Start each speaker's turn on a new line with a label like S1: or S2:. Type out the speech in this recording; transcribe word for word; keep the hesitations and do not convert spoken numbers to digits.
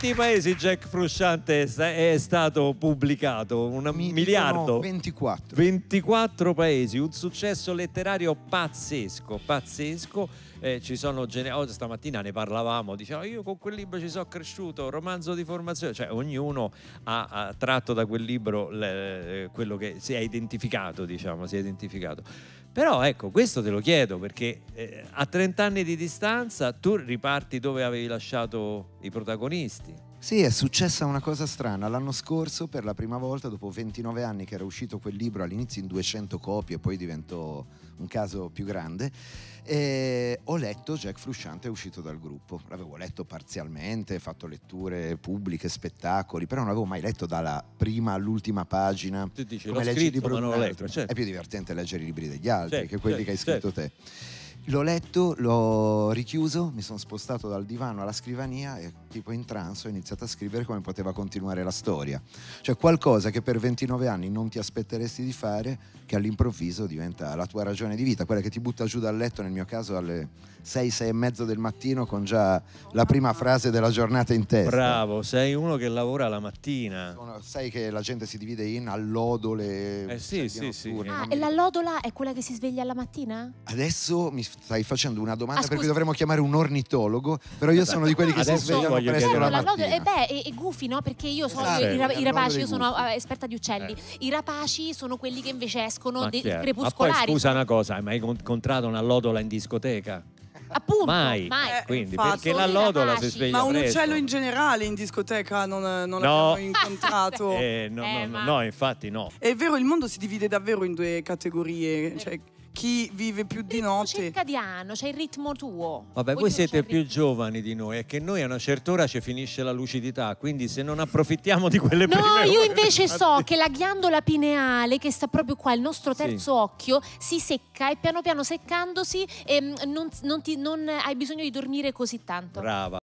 S1: quanti paesi Jack Frusciante è stato pubblicato? Un
S2: Mi
S1: miliardo?
S2: ventiquattro.
S1: ventiquattro paesi, un successo letterario pazzesco, pazzesco. Eh, ci sono gene- oggi stamattina ne parlavamo, diceva io con quel libro ci sono cresciuto, romanzo di formazione, cioè ognuno ha, ha tratto da quel libro le, quello che si è identificato, diciamo, si è identificato. Però ecco, questo te lo chiedo perché eh, a trenta anni di distanza tu riparti dove avevi lasciato i protagonisti.
S2: Sì, è successa una cosa strana. L'anno scorso, per la prima volta, dopo ventinove anni che era uscito quel libro, all'inizio in duecento copie, poi diventò un caso più grande, e ho letto Jack Frusciante è uscito dal gruppo. L'avevo letto parzialmente, fatto letture pubbliche, spettacoli, però non l'avevo mai letto dalla prima all'ultima pagina.
S1: Tu dici,
S2: come
S1: l'ho
S2: leggi
S1: scritto,
S2: il libro
S1: ma
S2: di
S1: non
S2: un
S1: l'ho
S2: altro.
S1: letto, certo.
S2: È più divertente leggere i libri degli altri
S1: Certo,
S2: che quelli
S1: certo,
S2: che hai scritto
S1: certo.
S2: te. L'ho letto, l'ho richiuso, mi sono spostato dal divano alla scrivania e tipo in trance ho iniziato a scrivere come poteva continuare la storia. Cioè qualcosa che per ventinove anni non ti aspetteresti di fare, che all'improvviso diventa la tua ragione di vita, quella che ti butta giù dal letto, nel mio caso alle sei, sei e mezzo del mattino con già la prima frase della giornata in testa.
S1: Bravo, sei uno che lavora la mattina.
S2: Sono- sai che la gente si divide in allodole.
S1: Eh sì,
S2: c'è
S1: sì,
S2: il
S1: sì.
S2: notturno,
S3: Ah,
S2: non mi
S3: e la
S2: ricordo.
S3: lodola è quella che si sveglia alla mattina?
S2: Adesso mi stai facendo una domanda
S3: Ah,
S2: per cui
S3: scusa.
S2: dovremmo chiamare un ornitologo, però io sono di quelli che si
S1: Adesso
S2: svegliano
S1: voglio
S2: presto
S1: chiedere-
S2: la
S3: La lodola,
S2: mattina.
S3: eh beh, è, è gufi, no? Perché io sono
S2: Esatto,
S3: i, ra-
S2: le
S3: i rapaci,
S2: allodole
S3: io sono
S2: gufi.
S3: eh, esperta di uccelli.
S1: Eh.
S3: I rapaci sono quelli che invece escono
S1: Ma
S3: dei
S1: chiaro. Ma poi
S3: crepuscolari.
S1: scusa una cosa, hai mai incontrato una lodola in discoteca?
S3: Appunto,
S1: Mai.
S3: mai.
S4: Eh,
S1: Quindi
S4: infatti.
S1: perché la
S3: Sono i
S1: lodola
S3: rapaci.
S1: si sveglia
S4: Ma un
S1: presto.
S4: uccello in generale in discoteca non, non
S1: No.
S4: l'abbiamo incontrato.
S1: Eh, no,
S3: Eh,
S1: no,
S3: ma-
S1: no, infatti no.
S4: È vero, il mondo si divide davvero in due categorie, cioè chi vive più di
S3: Il ritmo
S4: notte.
S3: circadiano, c'è il ritmo tuo.
S1: Vabbè, voi
S3: Ognuno
S1: siete
S3: c'ha il
S1: più
S3: ritmo.
S1: giovani di noi, è che noi a una certa ora ci finisce la lucidità, quindi se non approfittiamo di quelle
S3: No,
S1: prime
S3: io
S1: ore-
S3: invece so che la ghiandola pineale, che sta proprio qua, il nostro
S1: Sì.
S3: terzo occhio, si secca e piano piano seccandosi ehm, non, non ti- non hai bisogno di dormire così tanto.
S1: Brava.